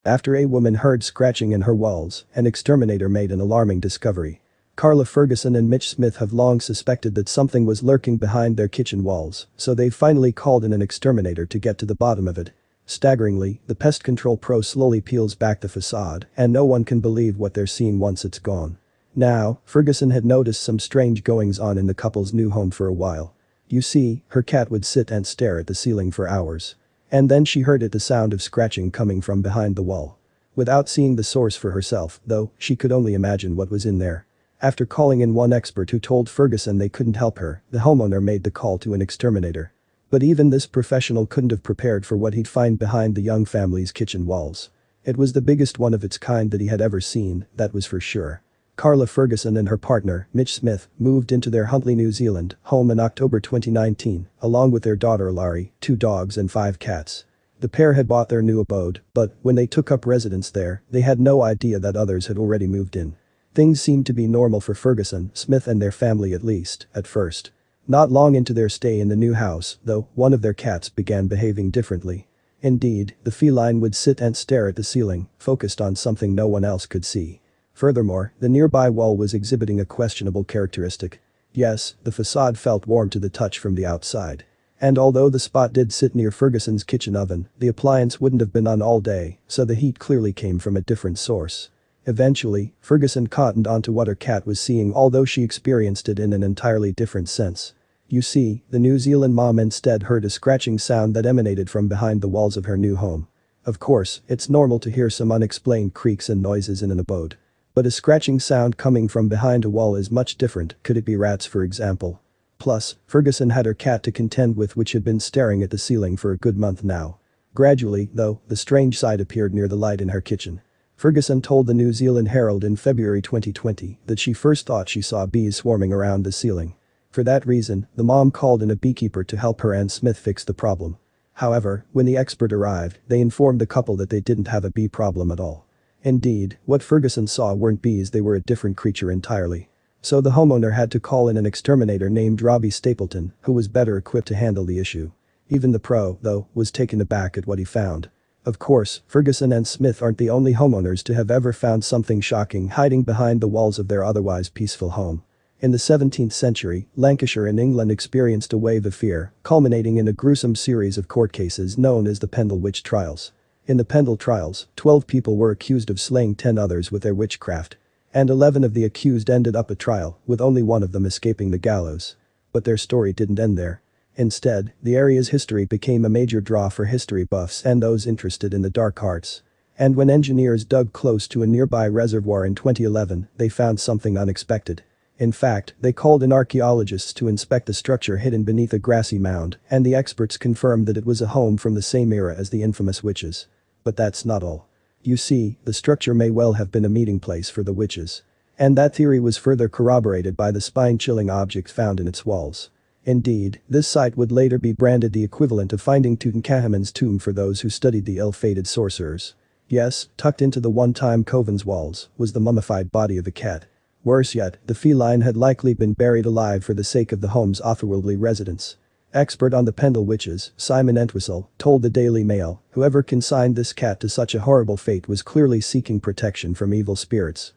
After a woman heard scratching in her walls, an exterminator made an alarming discovery. Karla Ferguson and Mitch Smith have long suspected that something was lurking behind their kitchen walls, so they finally called in an exterminator to get to the bottom of it. Staggeringly, the pest control pro slowly peels back the facade, and no one can believe what they're seeing once it's gone. Now, Ferguson had noticed some strange goings-on in the couple's new home for a while. You see, her cat would sit and stare at the ceiling for hours. And then she heard the sound of scratching coming from behind the wall. Without seeing the source for herself, though, she could only imagine what was in there. After calling in one expert who told Ferguson they couldn't help her, the homeowner made the call to an exterminator. But even this professional couldn't have prepared for what he'd find behind the young family's kitchen walls. It was the biggest one of its kind that he had ever seen, that was for sure. Karla Ferguson and her partner, Mitch Smith, moved into their Huntly, New Zealand home in October 2019, along with their daughter Laurie, 2 dogs and 5 cats. The pair had bought their new abode, but when they took up residence there, they had no idea that others had already moved in. Things seemed to be normal for Ferguson, Smith and their family at least, at first. Not long into their stay in the new house, though, one of their cats began behaving differently. Indeed, the feline would sit and stare at the ceiling, focused on something no one else could see. Furthermore, the nearby wall was exhibiting a questionable characteristic. Yes, the facade felt warm to the touch from the outside. And although the spot did sit near Ferguson's kitchen oven, the appliance wouldn't have been on all day, so the heat clearly came from a different source. Eventually, Ferguson cottoned onto what her cat was seeing, although she experienced it in an entirely different sense. You see, the New Zealand mom instead heard a scratching sound that emanated from behind the walls of her new home. Of course, it's normal to hear some unexplained creaks and noises in an abode. But a scratching sound coming from behind a wall is much different. Could it be rats, for example? Plus, Ferguson had her cat to contend with, which had been staring at the ceiling for a good month now. Gradually, though, the strange sight appeared near the light in her kitchen. Ferguson told the New Zealand Herald in February 2020 that she first thought she saw bees swarming around the ceiling. For that reason, the mom called in a beekeeper to help her and Smith fix the problem. However, when the expert arrived, they informed the couple that they didn't have a bee problem at all. Indeed, what Ferguson saw weren't bees, they were a different creature entirely. So the homeowner had to call in an exterminator named Robbie Stapleton, who was better equipped to handle the issue. Even the pro, though, was taken aback at what he found. Of course, Ferguson and Smith aren't the only homeowners to have ever found something shocking hiding behind the walls of their otherwise peaceful home. In the 17th century, Lancashire in England experienced a wave of fear, culminating in a gruesome series of court cases known as the Pendle Witch Trials. In the Pendle trials, 12 people were accused of slaying 10 others with their witchcraft. And 11 of the accused ended up at trial, with only one of them escaping the gallows. But their story didn't end there. Instead, the area's history became a major draw for history buffs and those interested in the dark arts. And when engineers dug close to a nearby reservoir in 2011, they found something unexpected. In fact, they called in archaeologists to inspect the structure hidden beneath a grassy mound, and the experts confirmed that it was a home from the same era as the infamous witches. But that's not all. You see, the structure may well have been a meeting place for the witches. And that theory was further corroborated by the spine-chilling objects found in its walls. Indeed, this site would later be branded the equivalent of finding Tutankhamun's tomb for those who studied the ill-fated sorcerers. Yes, tucked into the one-time coven's walls was the mummified body of a cat. Worse yet, the feline had likely been buried alive for the sake of the home's otherworldly residents. Expert on the Pendle witches, Simon Entwistle, told the Daily Mail, whoever consigned this cat to such a horrible fate was clearly seeking protection from evil spirits.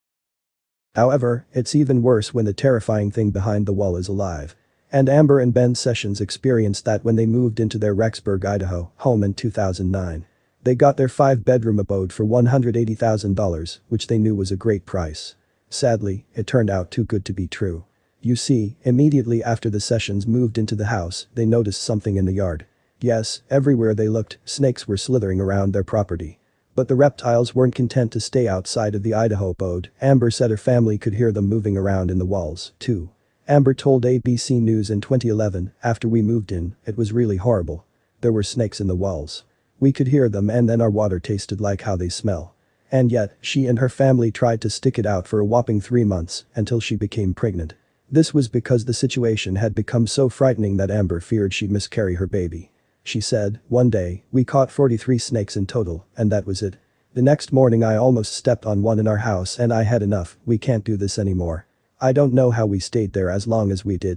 However, it's even worse when the terrifying thing behind the wall is alive. And Amber and Ben Sessions experienced that when they moved into their Rexburg, Idaho home in 2009. They got their 5-bedroom abode for $180,000, which they knew was a great price. Sadly, it turned out too good to be true. You see, immediately after the Sessions moved into the house, they noticed something in the yard. Yes, everywhere they looked, snakes were slithering around their property. But the reptiles weren't content to stay outside of the Idaho abode. Amber said her family could hear them moving around in the walls, too. Amber told ABC News in 2011, after we moved in, it was really horrible. There were snakes in the walls. We could hear them and then our water tasted like how they smell. And yet, she and her family tried to stick it out for a whopping 3 months, until she became pregnant. This was because the situation had become so frightening that Amber feared she'd miscarry her baby. She said, "One day, we caught 43 snakes in total, and that was it. The next morning I almost stepped on one in our house and I had enough, we can't do this anymore. I don't know how we stayed there as long as we did."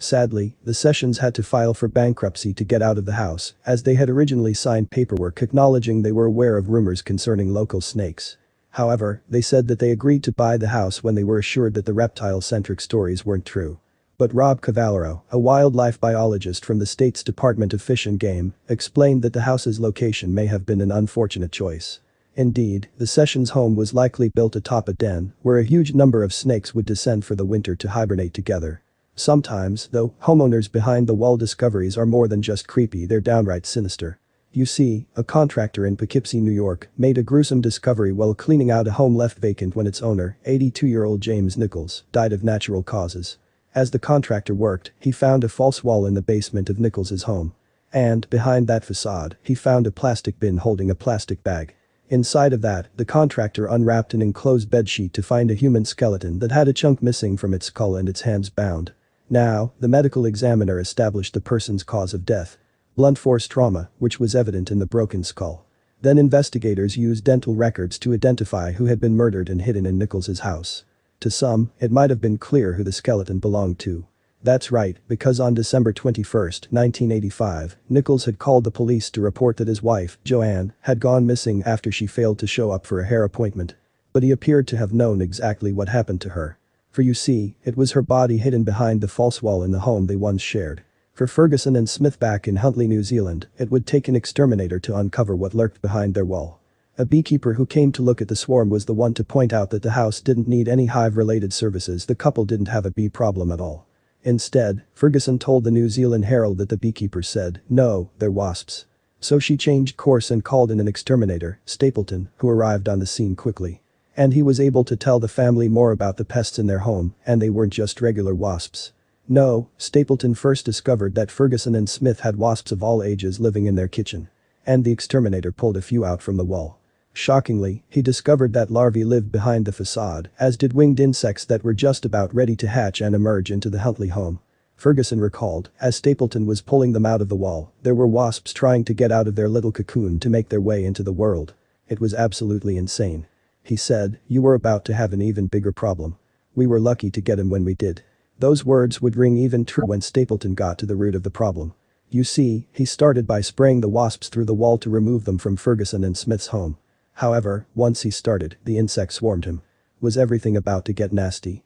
Sadly, the Sessions had to file for bankruptcy to get out of the house, as they had originally signed paperwork acknowledging they were aware of rumors concerning local snakes. However, they said that they agreed to buy the house when they were assured that the reptile-centric stories weren't true. But Rob Cavallaro, a wildlife biologist from the state's Department of Fish and Game, explained that the house's location may have been an unfortunate choice. Indeed, the Sessions home was likely built atop a den, where a huge number of snakes would descend for the winter to hibernate together. Sometimes, though, homeowners behind the wall discoveries are more than just creepy, they're downright sinister. You see, a contractor in Poughkeepsie, New York, made a gruesome discovery while cleaning out a home left vacant when its owner, 82-year-old James Nichols, died of natural causes. As the contractor worked, he found a false wall in the basement of Nichols's home. And, behind that facade, he found a plastic bin holding a plastic bag. Inside of that, the contractor unwrapped an enclosed bedsheet to find a human skeleton that had a chunk missing from its skull and its hands bound. Now, the medical examiner established the person's cause of death. Blunt force trauma, which was evident in the broken skull. Then investigators used dental records to identify who had been murdered and hidden in Nichols's house. To some, it might have been clear who the skeleton belonged to. That's right, because on December 21, 1985, Nichols had called the police to report that his wife, Joanne, had gone missing after she failed to show up for a hair appointment. But he appeared to have known exactly what happened to her. For you see, it was her body hidden behind the false wall in the home they once shared. For Ferguson and Smith back in Huntly, New Zealand, it would take an exterminator to uncover what lurked behind their wall. A beekeeper who came to look at the swarm was the one to point out that the house didn't need any hive-related services. The couple didn't have a bee problem at all. Instead, Ferguson told the New Zealand Herald that the beekeeper said, "No, they're wasps." So she changed course and called in an exterminator, Stapleton, who arrived on the scene quickly. And he was able to tell the family more about the pests in their home, and they weren't just regular wasps. No, Stapleton first discovered that Ferguson and Smith had wasps of all ages living in their kitchen. And the exterminator pulled a few out from the wall. Shockingly, he discovered that larvae lived behind the facade, as did winged insects that were just about ready to hatch and emerge into the Huntly home. Ferguson recalled, as Stapleton was pulling them out of the wall, there were wasps trying to get out of their little cocoon to make their way into the world. It was absolutely insane. He said, "You were about to have an even bigger problem. We were lucky to get him when we did." Those words would ring even true when Stapleton got to the root of the problem. You see, he started by spraying the wasps through the wall to remove them from Ferguson and Smith's home. However, once he started, the insects swarmed him. Was everything about to get nasty?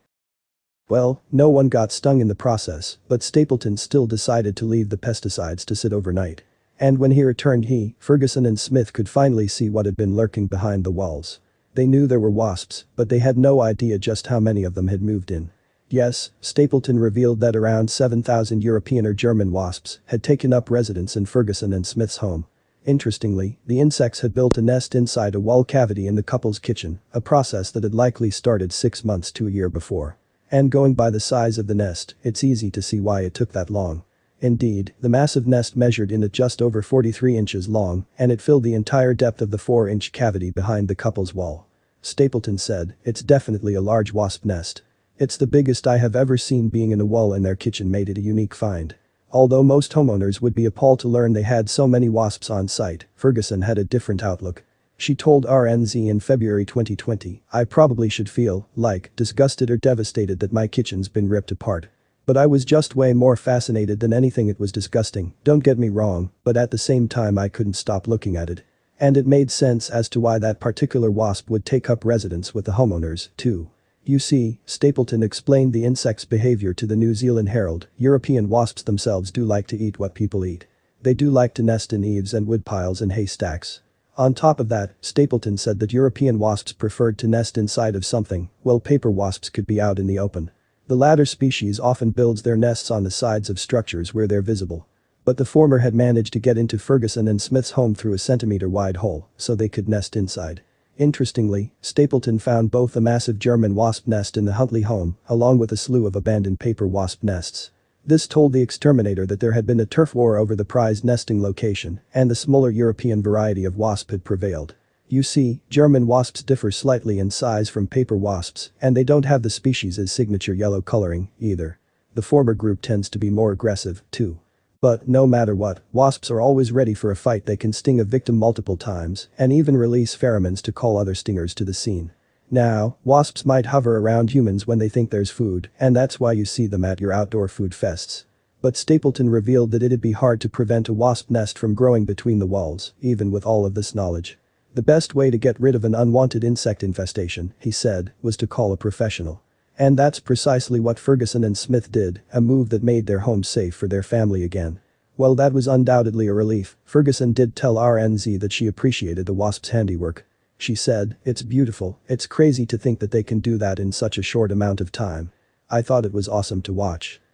Well, no one got stung in the process, but Stapleton still decided to leave the pesticides to sit overnight. And when he returned, Ferguson and Smith could finally see what had been lurking behind the walls. They knew there were wasps, but they had no idea just how many of them had moved in. Yes, Stapleton revealed that around 7,000 European or German wasps had taken up residence in Ferguson and Smith's home. Interestingly, the insects had built a nest inside a wall cavity in the couple's kitchen, a process that had likely started 6 months to a year before. And going by the size of the nest, it's easy to see why it took that long. Indeed, the massive nest measured in at just over 43 inches long, and it filled the entire depth of the 4-inch cavity behind the couple's wall. Stapleton said, "It's definitely a large wasp nest. It's the biggest I have ever seen." Being in a wall in their kitchen made it a unique find. Although most homeowners would be appalled to learn they had so many wasps on site, Ferguson had a different outlook. She told RNZ in February 2020, "I probably should feel, disgusted or devastated that my kitchen's been ripped apart. But I was just way more fascinated than anything. It was disgusting, don't get me wrong, but at the same time I couldn't stop looking at it." And it made sense as to why that particular wasp would take up residence with the homeowners, too. You see, Stapleton explained the insect's behavior to the New Zealand Herald. European wasps themselves do like to eat what people eat. They do like to nest in eaves and wood piles and haystacks. On top of that, Stapleton said that European wasps preferred to nest inside of something, while paper wasps could be out in the open. The latter species often builds their nests on the sides of structures where they're visible. But the former had managed to get into Ferguson and Smith's home through a centimeter-wide hole, so they could nest inside. Interestingly, Stapleton found both a massive German wasp nest in the Huntly home, along with a slew of abandoned paper wasp nests. This told the exterminator that there had been a turf war over the prized nesting location, and the smaller European variety of wasp had prevailed. You see, German wasps differ slightly in size from paper wasps, and they don't have the species' signature yellow coloring, either. The former group tends to be more aggressive, too. But no matter what, wasps are always ready for a fight. They can sting a victim multiple times, and even release pheromones to call other stingers to the scene. Now, wasps might hover around humans when they think there's food, and that's why you see them at your outdoor food fests. But Stapleton revealed that it'd be hard to prevent a wasp nest from growing between the walls, even with all of this knowledge. The best way to get rid of an unwanted insect infestation, he said, was to call a professional. And that's precisely what Ferguson and Smith did, a move that made their home safe for their family again. While that was undoubtedly a relief, Ferguson did tell RNZ that she appreciated the wasp's handiwork. She said, "It's beautiful, it's crazy to think that they can do that in such a short amount of time. I thought it was awesome to watch."